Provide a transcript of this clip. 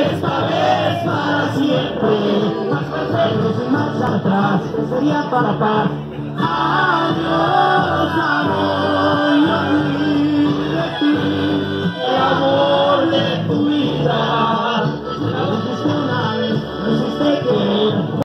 esta vez para siempre. Marcha atrás y marcha atrás, sería para acá. Adiós, amor.